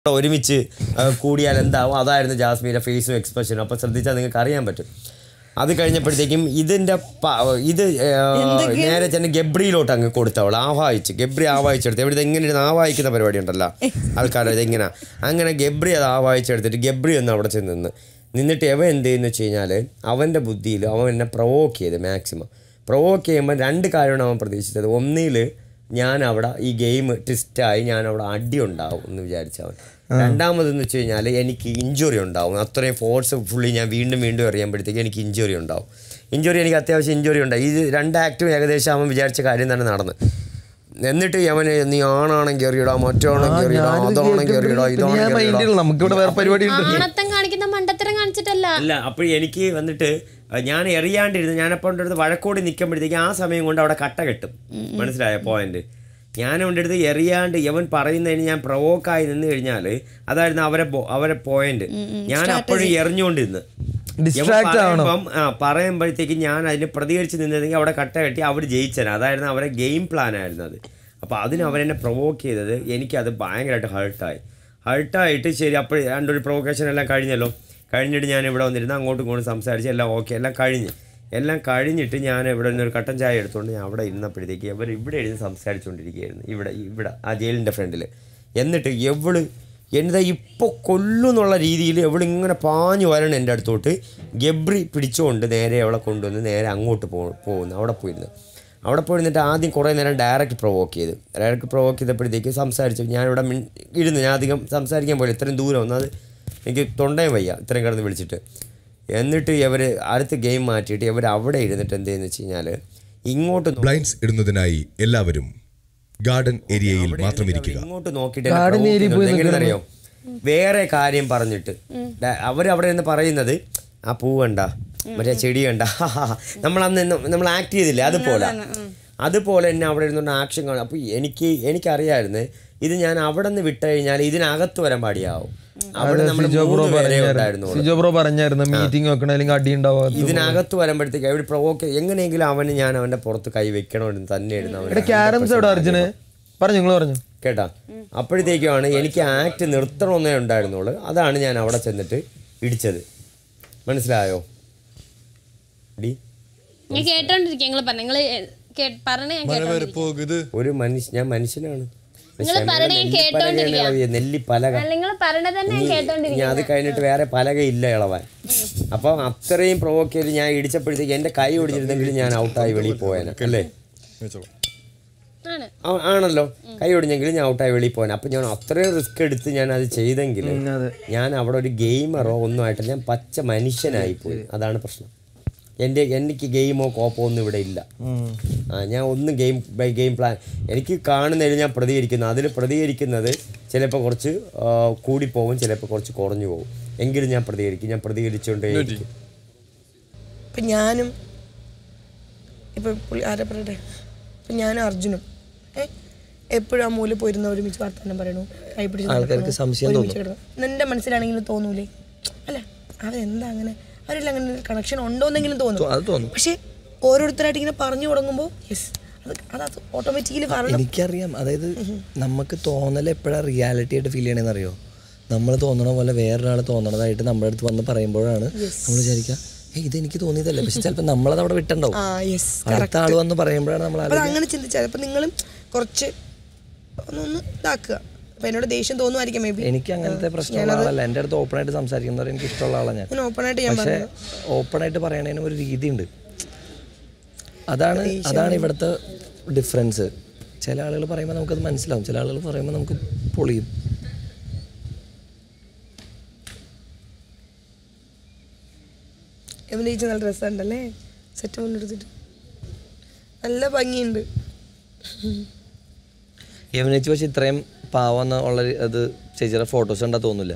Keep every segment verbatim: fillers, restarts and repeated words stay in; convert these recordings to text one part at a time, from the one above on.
ഒരുമിച്ച് കൂടിയാൽ എന്താവും അതായിരുന്നു ജാസ്മിയുടെ ഫേസും എക്സ്പ്രഷനും. അപ്പോൾ ശ്രദ്ധിച്ചാൽ നിങ്ങൾക്ക് അറിയാൻ പറ്റും. അത് കഴിഞ്ഞപ്പോഴത്തേക്കും ഇതിൻ്റെ ഇത് നേരെ തന്നെ ഗബ്രിയിലോട്ട് അങ്ങ് കൊടുത്തവൾ ആവാഹിച്ച് ഗബ്രി ആവാഹിച്ചെടുത്ത് എവിടെ എങ്ങനെ ഇരുന്ന് ആവാഹിക്കുന്ന പരിപാടി ഉണ്ടല്ലോ ആൾക്കാർ ഇതെങ്ങനെ അങ്ങനെ ഗബ്രി അത് ആവാഹിച്ചെടുത്തിട്ട് ഗബ്രി ഒന്ന് അവിടെ ചെന്ന് നിന്ന് നിന്നിട്ട് എവൻ എന്ത് ചെയ്യുന്നു വെച്ച് കഴിഞ്ഞാൽ അവൻ്റെ ബുദ്ധിയിൽ അവൻ എന്നെ പ്രൊവോക്ക് ചെയ്ത് മാക്സിമം പ്രൊവോക്ക് ചെയ്യുമ്പോൾ രണ്ട് കാര്യമാണ് അവൻ പ്രതീക്ഷിച്ചത്. ഒന്നിൽ ഞാൻ അവിടെ ഈ ഗെയിം ട്വിസ്റ്റായി ഞാൻ അവിടെ അടി ഉണ്ടാവും എന്ന് വിചാരിച്ചവൻ. രണ്ടാമതെന്ന് വെച്ച് കഴിഞ്ഞാൽ എനിക്ക് ഇഞ്ചുറി ഉണ്ടാവും. അത്രയും ഫോഴ്സ് ഫുള്ളി ഞാൻ വീണ്ടും വീണ്ടും എറിയുമ്പോഴത്തേക്ക് എനിക്ക് ഇഞ്ചുറി ഉണ്ടാവും. ഇഞ്ചുറി എനിക്ക് അത്യാവശ്യം ഇഞ്ചുറി ഉണ്ടായി. ഇത് രണ്ട് ആക്റ്റും ഏകദേശം അവൻ വിചാരിച്ച കാര്യം തന്നെ നടന്ന്. എന്നിട്ട് അവന് നീ ആണാണെങ്കിൽ എറിയടാ മറ്റാണെങ്കിൽ എറിയടാ അതാണെങ്കിൽ എറിയടാ ഇതാണെങ്കിൽ അല്ല. അപ്പോൾ എനിക്ക് വന്നിട്ട് ഞാൻ എറിയാണ്ടിരുന്നു ഞാനപ്പോൾ അടുത്ത് വഴക്കോടി നിൽക്കുമ്പോഴത്തേക്ക് ആ സമയം കൊണ്ട് അവിടെ കട്ട കെട്ടും. മനസ്സിലായ പോയിന്റ്? ഞാൻ അവൻ്റെ അടുത്ത് എറിയാണ്ട് യവൻ പറയുന്നതിന് ഞാൻ പ്രൊവോക്കായി നിന്ന് കഴിഞ്ഞാൽ അതായിരുന്നു അവരെ അവരെ പോയിന്റ്. ഞാൻ അപ്പോഴും എറിഞ്ഞുകൊണ്ടിരുന്ന് പറയുമ്പം ആ പറയുമ്പോഴത്തേക്ക് ഞാൻ അതിന് പ്രതികരിച്ച് നിന്നതെങ്കിൽ അവിടെ കട്ട കെട്ടി അവർ ജയിച്ചത്. അതായിരുന്നു അവരെ ഗെയിം പ്ലാൻ ആയിരുന്നു അത്. അപ്പോൾ അതിന് അവരെന്നെ പ്രൊവോക്ക് ചെയ്തത് എനിക്കത് ഭയങ്കരമായിട്ട് ഹേർട്ടായി. ഹേർട്ടായിട്ട് ശരി അപ്പോൾ രണ്ടൊരു പ്രൊവോക്കേഷൻ എല്ലാം കഴിഞ്ഞല്ലോ. കഴിഞ്ഞിട്ട് ഞാൻ ഇവിടെ വന്നിരുന്നു അങ്ങോട്ടും ഇങ്ങോട്ടും സംസാരിച്ച് എല്ലാം ഓക്കെ എല്ലാം കഴിഞ്ഞ് എല്ലാം കഴിഞ്ഞിട്ട് ഞാൻ ഇവിടെ നിന്നൊരു കട്ടൻ ചായ എടുത്തുകൊണ്ട് ഞാൻ അവിടെ ഇരുന്നപ്പോഴത്തേക്ക് ഇവർ ഇവിടെ ഇരുന്ന് സംസാരിച്ചുകൊണ്ടിരിക്കുകയായിരുന്നു ഇവിടെ ഇവിടെ ആ ജയിലിൻ്റെ ഫ്രണ്ടിൽ. എന്നിട്ട് എവള് എന്താ ഇപ്പോൾ കൊല്ലുന്നുള്ള രീതിയിൽ എവളിങ്ങനെ പാഞ്ഞു വരണം എൻ്റെ അടുത്തോട്ട്. ഗബ്രി പിടിച്ചുകൊണ്ട് നേരെ അവളെ കൊണ്ടുവന്ന് നേരെ അങ്ങോട്ട് പോ പോകുന്നു അവിടെ പോയിരുന്നു. അവിടെ പോയിരുന്നിട്ട് ആദ്യം കുറേ നേരം ഡയറക്റ്റ് പ്രൊവോക്ക് ചെയ്ത് ഡയറക്റ്റ് പ്രൊവോക്ക് ചെയ്തപ്പോഴത്തേക്ക് സംസാരിച്ചു. ഞാനിവിടെ ഇരുന്ന് ഞാൻ അധികം സംസാരിക്കാൻ പോയില്ല. ഇത്രയും ദൂരം ഒന്നത് എനിക്ക് തൊണ്ടയും വയ്യ ഇത്രയും കിടന്ന് വിളിച്ചിട്ട്. എന്നിട്ട് ഇവർ അടുത്ത ഗെയിം മാറ്റിയിട്ട് ഇവർ അവിടെ ഇരുന്നിട്ട് എന്ത് ചെയ്യുന്നു വെച്ച് കഴിഞ്ഞാൽ ഇങ്ങോട്ട് ബ്ലൈൻഡ്സ് ഇടുന്നതിനായി എല്ലാവരും ഗാർഡൻ ഏരിയയിൽ മാത്രം ഇരിക്കുക. ഇങ്ങോട്ട് നോക്കിയിട്ട് എങ്ങനെയെന്നറിയോ വേറെ കാര്യം പറഞ്ഞിട്ട് അവരവിടെ നിന്ന് പറയുന്നത് ആ പൂ കണ്ട മറ്റേ ചെടി കണ്ട നമ്മളന്ന് നമ്മൾ ആക്ട് ചെയ്തില്ലേ അതുപോലെ അതുപോലെ തന്നെ അവിടെ ഇരുന്നുകൊണ്ട് ആക്ഷൻ കാണും. അപ്പോൾ എനിക്ക് എനിക്കറിയാമായിരുന്നു ഇത് ഞാൻ അവിടെ നിന്ന് വിട്ട് കഴിഞ്ഞാൽ ഇതിനകത്ത് വരാൻ പാടിയാവും. ഇതിനകത്ത് വരുമ്പോഴത്തേക്ക് അവിടെ പ്രൊവോക്ക് എങ്ങനെയെങ്കിലും അവന് ഞാൻ അവന്റെ പുറത്ത് കൈ വെക്കണമെന്ന് തന്നെയായിരുന്നു കേട്ടാ. അപ്പോഴത്തേക്കുമാണ് എനിക്ക് ആക്ട് നിർത്തണമെന്നേ ഉണ്ടായിരുന്നുള്ളൂ. അതാണ് ഞാൻ അവിടെ ചെന്നിട്ട് ഇടിച്ചത്. മനസ്സിലായോ? ഒരു മനുഷ്യ ഞാൻ മനുഷ്യനാണ്. നെല്ലി പലക ഞാൻ അത് കഴിഞ്ഞിട്ട് വേറെ പലക ഇല്ല ഇളവാൻ. അപ്പം അത്രയും പ്രൊവോക്ക് ചെയ്ത് ഞാൻ ഇടിച്ചപ്പോഴത്തേക്ക് എൻ്റെ കൈ ഒടിഞ്ഞിരുന്നെങ്കിലും ഞാൻ ഔട്ടായി വെളിയിൽ പോയേനെ അല്ലേ? ആണല്ലോ കൈ ഒടിഞ്ഞെങ്കിലും ഞാൻ ഔട്ടായി വെളിയിൽ പോയേനെ. അപ്പം ഞാൻ അത്രയും റിസ്ക് എടുത്ത് ഞാൻ അത് ചെയ്തെങ്കിൽ ഞാൻ അവിടെ ഒരു ഗെയിമറോ ഒന്നും ആയിട്ടില്ല. ഞാൻ പച്ച മനുഷ്യനായി പോയി. അതാണ് പ്രശ്നം. എൻ്റെ എനിക്ക് ഗെയിമോ കോപ്പോ ഒന്നും ഇവിടെ ഇല്ല. ആ ഞാൻ ഒന്നും ഗെയിം ബൈ ഗെയിം പ്ലാൻ എനിക്ക് കാണുന്നതിൽ ഞാൻ പ്രതികരിക്കുന്നു. അതിൽ പ്രതികരിക്കുന്നത് ചിലപ്പോൾ കുറച്ച് കൂടിപ്പോവും ചിലപ്പോൾ കുറച്ച് കുറഞ്ഞു പോകും. എങ്കിലും ഞാൻ പ്രതികരിക്കും. ഞാൻ പ്രതികരിച്ചുകൊണ്ടേ ഇരിക്കും. ഇപ്പം ഞാനും ഇപ്പം ആരെ പറയട്ടെ ഇപ്പം ഞാനും അർജുനും എപ്പോഴും ആ മൂല പോയിരുന്ന ഒരുമിച്ച് വർത്തമാനം പറയണു കൈ പിടിച്ച് സംശയം എൻ്റെ മനസ്സിലാണെങ്കിലും തോന്നൂലേ അല്ല അവരെന്താ അങ്ങനെ അവരിൽ അങ്ങനെ ഒരു കണക്ഷൻ ഉണ്ടോന്നെങ്കിലും തോന്നും. പക്ഷെ ഓരോരുത്തരായിട്ട് ഇങ്ങനെ പറഞ്ഞു തുടങ്ങുമ്പോൾ യെസ് അത് ഓട്ടോമാറ്റിക്കലി എനിക്കറിയാം. അതായത് നമുക്ക് തോന്നൽ എപ്പോഴാണ് റിയാലിറ്റി ആയിട്ട് ഫീൽ ചെയ്യണമെന്ന് അറിയോ? നമ്മൾ തോന്നണ പോലെ വേറൊരാൾ തോന്നണതായിട്ട് നമ്മുടെ അടുത്ത് വന്ന് പറയുമ്പോഴാണ് നമ്മൾ വിചാരിക്കുക ഏ ഇതെനിക്ക് തോന്നിയതല്ലേ. പക്ഷെ ചിലപ്പോൾ നമ്മളത് അവിടെ വിട്ടുണ്ടാവും. അടുത്ത ആൾ വന്ന് പറയുമ്പോഴാണ് നമ്മൾ അങ്ങനെ ചിന്തിച്ചാൽ ചിലപ്പോൾ നിങ്ങളും കുറച്ച് ഒന്നൊന്ന് ഇതാക്കുക. അപ്പം എന്നോട് ദേഷ്യം തോന്നുമായിരിക്കും. മേ ബി എനിക്ക് അങ്ങനത്തെ പ്രശ്നമുള്ള ആളല്ല. എൻ്റെ അടുത്ത് ഓപ്പണായിട്ട് സംസാരിക്കുന്നവർ എനിക്ക് ഇഷ്ടമുള്ള ആളാണ് ഞാൻ. പക്ഷേ ഓപ്പണായിട്ട് പറയണതിന് ഒരു രീതിയുണ്ട്. അതാണ് അതാണ് ഇവിടുത്തെ ഡിഫറൻസ്. ചില ആളുകൾ പറയുമ്പോൾ നമുക്കത് മനസ്സിലാവും, ചില ആളുകൾ പറയുമ്പോൾ നമുക്ക് പൊളിയും. എവിടെയും നല്ല ഡ്രസ്സുണ്ടല്ലേ സെറ്റ് കൊണ്ടെടുത്തിട്ട് നല്ല ഭംഗിയുണ്ട്. യവനിച്ച് പക്ഷെ ഇത്രയും പാവം ഉള്ള അത് ചേച്ചിയുടെ ഫോട്ടോസ് കണ്ടാൽ തോന്നില്ല.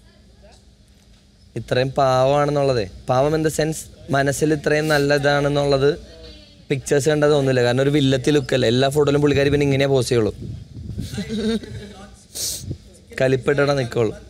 ഇത്രയും പാവമാണെന്നുള്ളതേ പാവം ഇൻ ദ സെൻസ് മനസ്സിൽ ഇത്രയും നല്ലതാണെന്നുള്ളത് പിക്ചേഴ്സ് കണ്ടാൽ തോന്നില്ല. കാരണം ഒരു വില്ലത്തി ലുക്കല്ല. എല്ലാ ഫോട്ടോയിലും പുള്ളിക്കാരി പിന്നെ ഇങ്ങനെയാ പോസ്റ്റ് ചെയ്യുള്ളൂ, കലിപ്പിട്ടാ നിൽക്കുള്ളൂ.